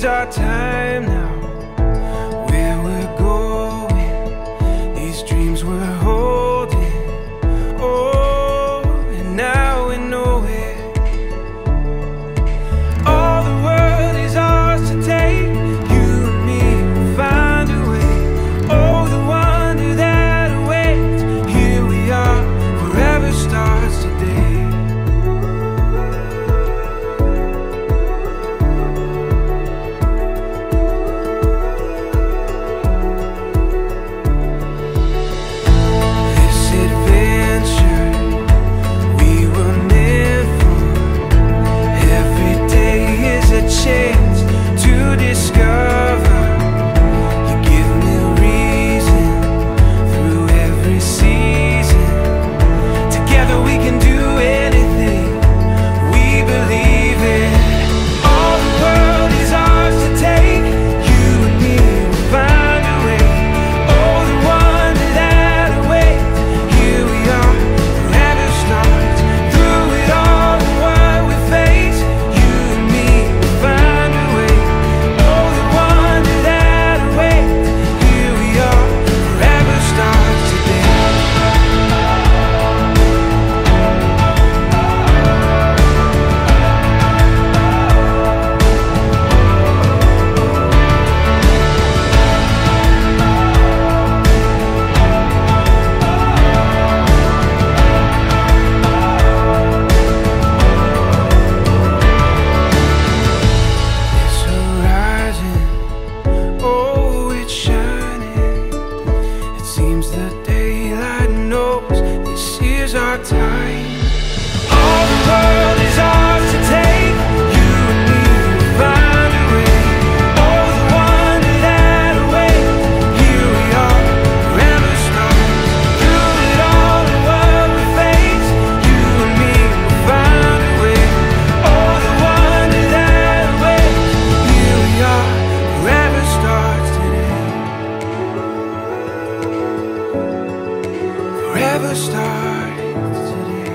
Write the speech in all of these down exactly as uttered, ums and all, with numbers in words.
is our time now. Where we're going, these dreams we're holding. Oh, and now we know it. All the world is ours to take. You and me will find a way. Oh, the wonder that awaits. Here we are, forever starts today. Chance to discover. You give me reason through every season. Together we can do anything we believe in. All the world is ours to take. You and me will find a way. Oh, the wonder that awaits. Here we are, forever starts. Through it all and what we face, you and me find a way. Oh, the wonder that awaits. Here we are, forever starts today. This horizon, oh, it's shining. It seems the daylight knows this is our time. All the world is ours to take. You and me will find a way. Oh, the wonder that awaits. Here we are, forever starts. Through it all and what we face, you and me will find a way. Oh, the wonder that awaits. Here we are, forever starts today. Forever starts today.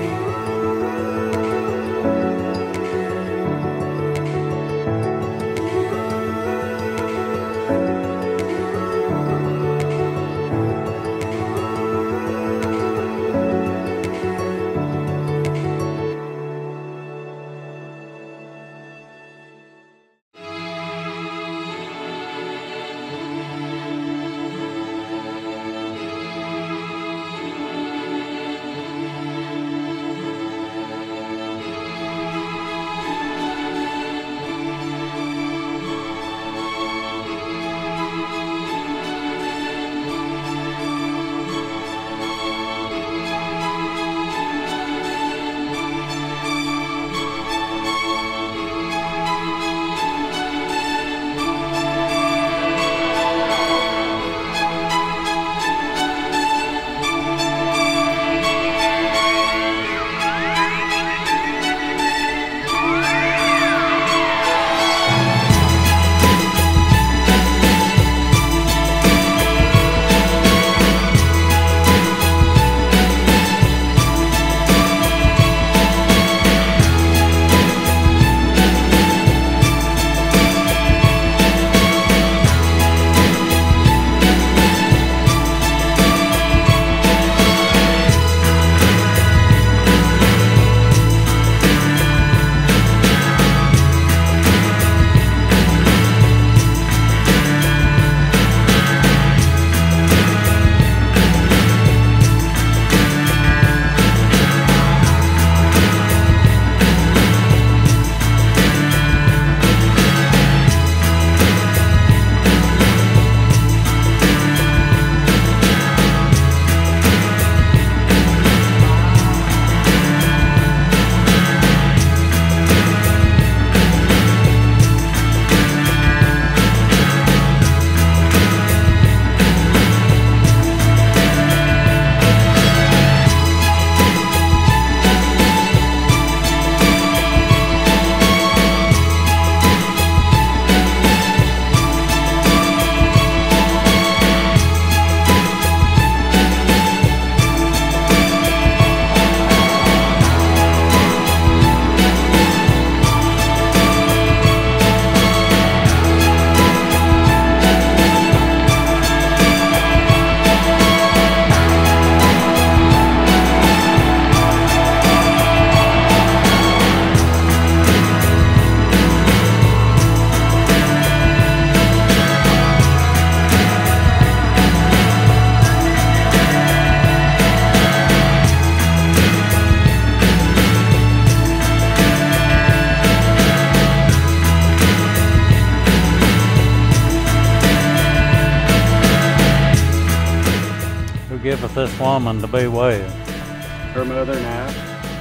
this woman to be wed? Her mother now.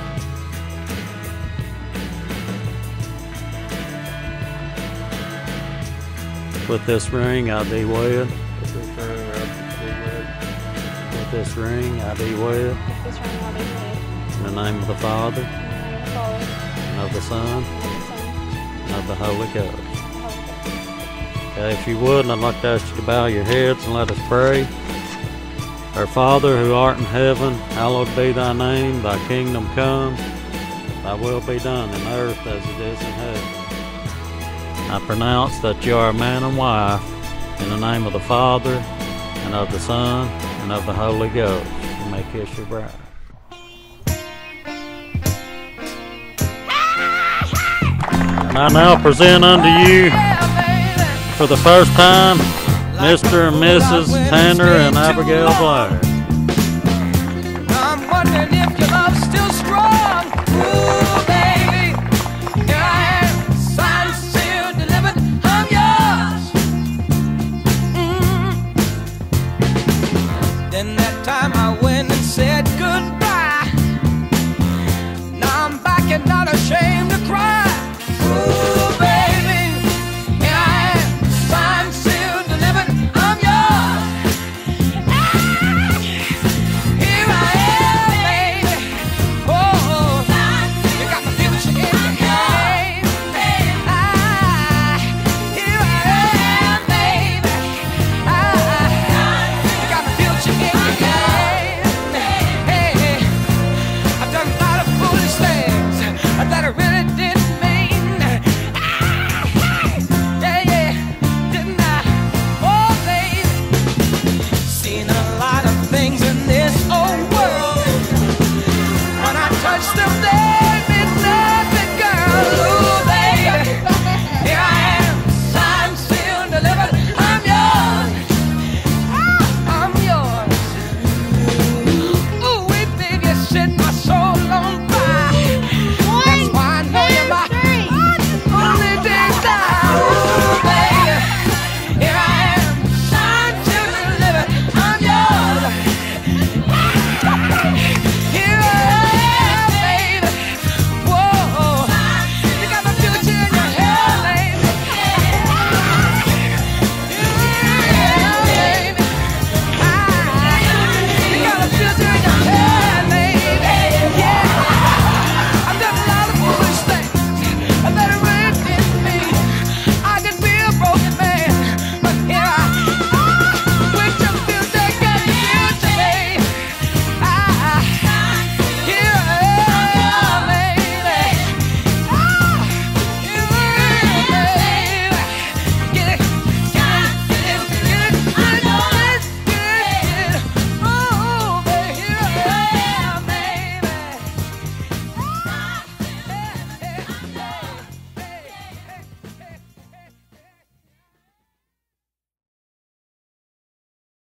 With this ring, I be wed. With this ring, I be wed. With this ring, I be wed. With this ring, I be wed. In the name of the Father, In the name of the Father, and of the Son, and of the Son, and of the Holy Ghost. and of the Holy Ghost. Okay, if you would, I'd like to ask you to bow your heads and let us pray. Our Father who art in heaven, hallowed be thy name, thy kingdom come, thy will be done in earth as it is in heaven. I pronounce that you are a man and wife, in the name of the Father, and of the Son, and of the Holy Ghost. You may kiss your bride. And I now present unto you, for the first time, Mister and Missus Tanner and Abigail Blair. I'm wondering if your love's still strong. Ooh, baby, here I am, signed, sealed, delivered, I'm yours. Mm. Then that time I went and said goodbye. Now I'm back and not ashamed to cry. Ooh, baby, here I am, signed, sealed, delivered, I'm yours. Ah, here I am, baby. Oh, you got me feeling shit in your hand. Ah, here I am, baby. Ah, you got me feeling shit in your hand. Hey, I've done a lot of foolish things that I really didn't mean. Yeah, yeah, didn't I? Oh, baby, seen a lot of things in this old world. When I touch the